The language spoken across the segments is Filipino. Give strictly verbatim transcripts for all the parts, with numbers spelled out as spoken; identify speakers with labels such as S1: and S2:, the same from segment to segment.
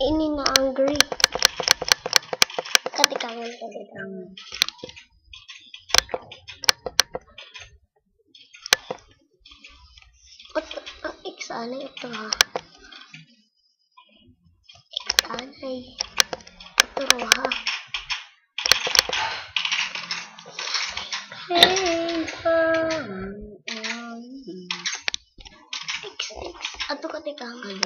S1: ini na angry. Katikangan, katikangan. At iksanay ito ha. Iksanay. Ito ro ha. Hey, X, X. Ato katikangan.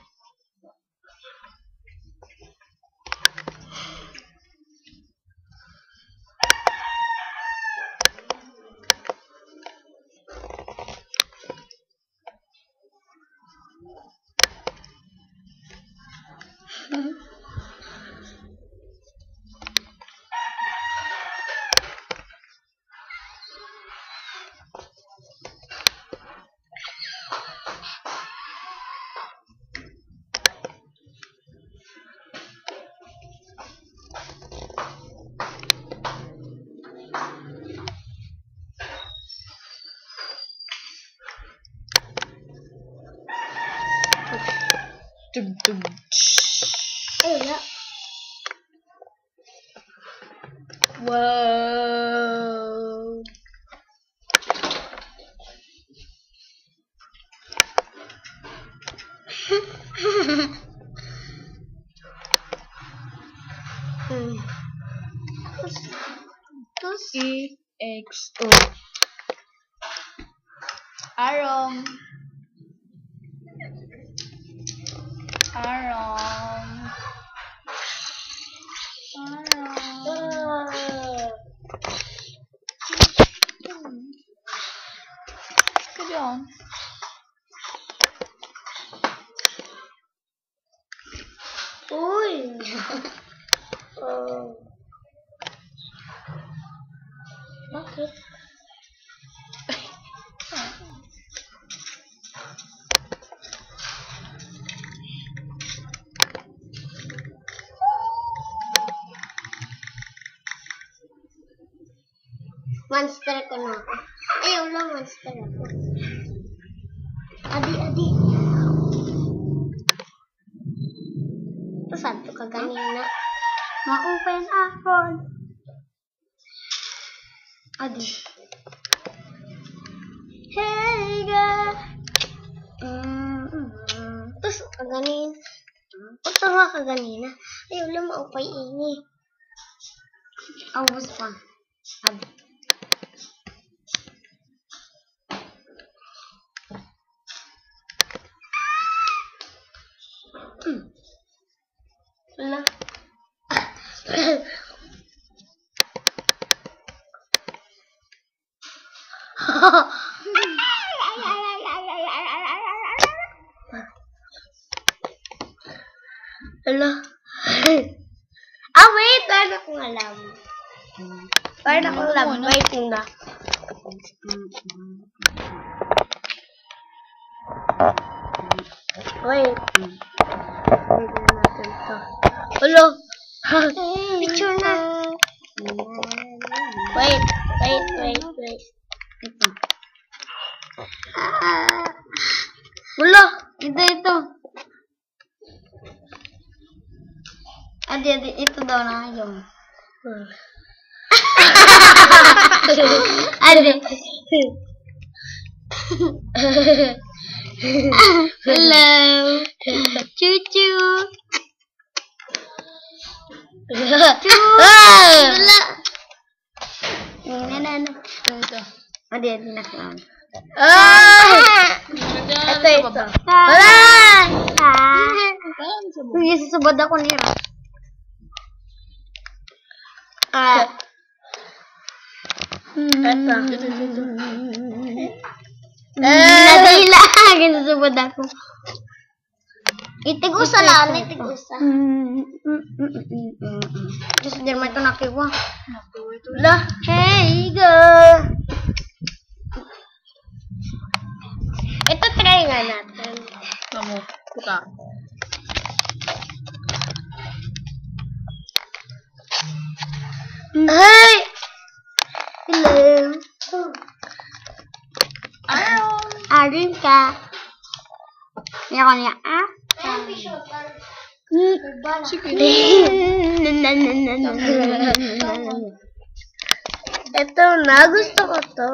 S2: Dum dum.
S1: Ay, wala.
S2: Wow.
S1: hmm. Terus, terus
S2: E X O. Arong. Arong. Arong. Good on.
S1: Uy. Oh. Bakit? Monster ko na ako. Ay, wala monster ako. Adi, adi. Ito saan to ka ganina? Ma-open ako. Adi. Hey, girl. Mm-hmm. Tapos, kaganin. Ito nga kaganina. Ay, wala maupay ini. Awas pa. Adi. Hmm. Wala. Wala. Ah, wait. Paano kong alam? Paano kong alam? Wait na. Wait. Wait na natin to. Hello. Picture na. Wait. Wait, wait, wait. Ito. Ah. Wala. Ito, ito. Adi, adi. Ito daw na yung. Adi. Hello. Cucu. Cucu. Wala. Ini nana.
S2: Ito.
S1: Adi, adi naklaan.
S2: Ah!
S1: Ito, ito. Wala. Hindi, susubad ako niya. Ah. Ito. Nadila. Ginusubad ako. Itigusa lang. Itigusa. Diyos, Jerman ko nakiwa. Lah, hey, girl. Ito, try nga natin.
S2: Kamu, buka.
S1: Hey! Hello.
S2: Arong.
S1: Arin ka. Niya ko niya, ah?
S2: Sige.
S1: Ito na, gusto ko to.